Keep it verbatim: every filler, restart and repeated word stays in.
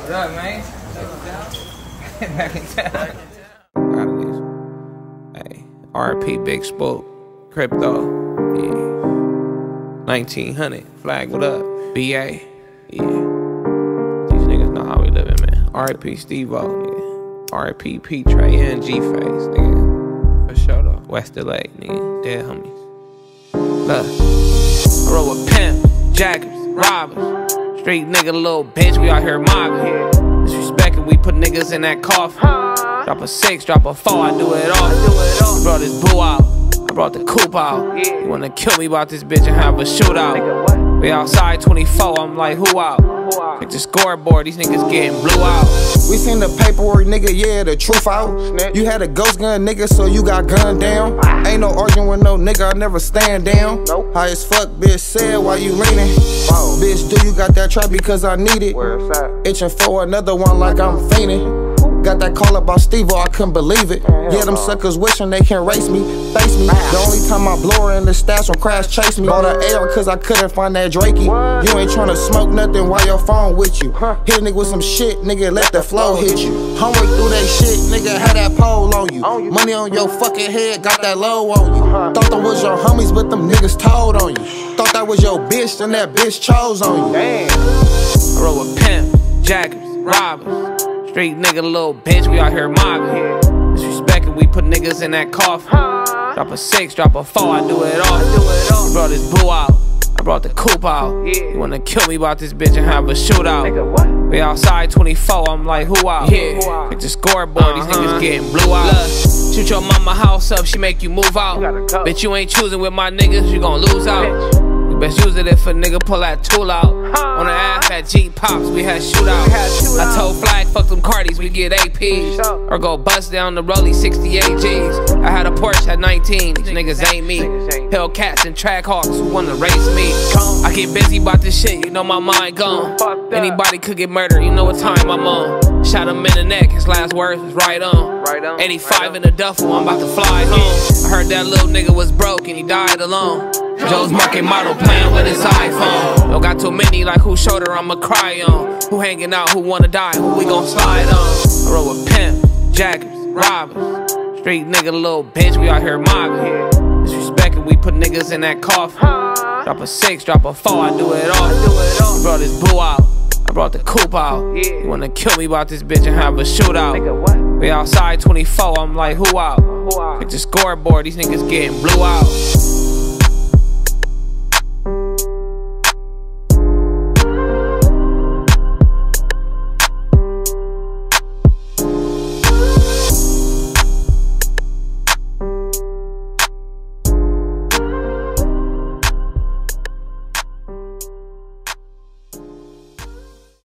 What up, man? Back in town. Out of these. Hey, R P Big Spook, Crypto, yeah. nineteen hundred, Flag, what up? B A, yeah. These niggas know how we living, man. R P Steve-O, nigga. R P P Trey and G-Face, nigga. For sure though. West L A, nigga. Dead homies. Look, I roll with pimp, jackers, robbers. Street nigga, little bitch, we out here mobbing. Disrespecting, we put niggas in that coffin. Drop a six, drop a four, I do it all. I brought this boo out, I brought the coupe out. You wanna kill me about this bitch and have a shootout. We outside twenty-four, I'm like, who out? Check the scoreboard, these niggas getting blew out. We seen the paperwork, nigga, yeah, the truth out. You had a ghost gun, nigga, so you got gunned down. Ain't no arguing with no nigga, I never stand down. High as fuck, bitch, said, why you leaning? Bitch, do you got that trap because I need it? Itching for another one like I'm fiending. Got that call about Steve-O, I couldn't believe it. Yeah, them suckers wishing they can race me, face me. The only time I blow her in the stash when crash chase me. Bought an A R cause I couldn't find that Drakey. You ain't tryna smoke nothing while your phone with you. Hit a nigga with some shit, nigga, let the flow hit you. Homework through that shit, nigga, had that pole on you. Money on your fucking head, got that low on you. Thought that was your homies, but them niggas told on you. Thought that was your bitch, then that bitch chose on you. Damn. I roll with pimp, jackers, robbers. Street nigga, little bitch, we out here mobbing. Disrespecting, we put niggas in that coffin. Drop a six, drop a four, I do it all. I brought this boo out, I brought the coupe out. You wanna kill me about this bitch and have a shootout. We outside twenty-four, I'm like, who out? Yeah, check the scoreboard, these niggas getting blew out. Look, shoot your mama house up, she make you move out. Bitch, you ain't choosing with my niggas, you gon' lose out. You best use it if a nigga pull that tool out. On the ass at G Pops, we had shootouts. I told Flag, fuck them Cardis, we get A Ps. Or go bust down the Rollie sixty-eight G's. I had a Porsche at nineteen, these niggas ain't me. Hellcats and Trackhawks who wanna race me. I get busy about this shit, you know my mind gone. Anybody could get murdered, you know what time I'm on. Shot him in the neck, his last words was right on. eighty-five in the duffel, I'm about to fly home. I heard that little nigga was broke and he died alone. Joe's market model playing with his iPhone. Don't got too many like whose shoulder I'ma cry on. Who hanging out, who wanna die, who we gon' slide on. I roll with pimp, jackers, robbers. Street nigga, little bitch, we out here mobbing. Disrespecting, we put niggas in that coffin. Drop a six, drop a four, I do it all. I brought this boo out, I brought the coupe out. You wanna kill me about this bitch and have a shootout. We outside twenty-four, I'm like, who out? Check the scoreboard, these niggas getting blew out.